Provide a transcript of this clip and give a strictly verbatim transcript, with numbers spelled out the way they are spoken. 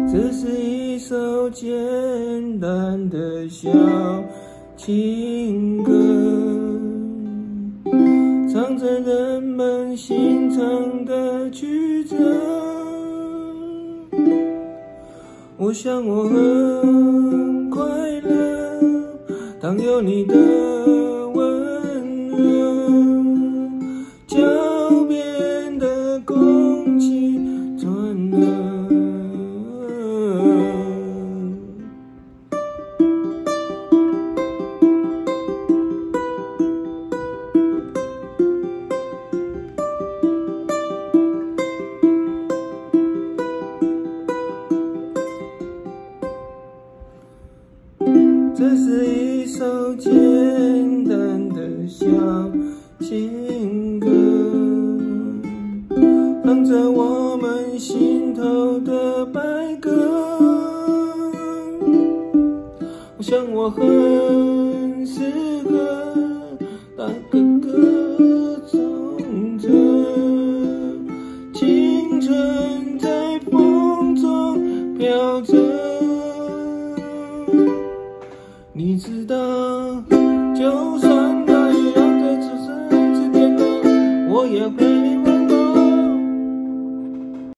这是一首简单的小情歌，唱着人们心肠的曲折。我想我很快乐，当有你的温热，脚边的空气转了。这是一首简单的小情歌，唱着我们心头的白鸽。我想我很适合当个歌颂者，青春在风中飘着。你知道，就算太阳在此时一直变冷，我也会。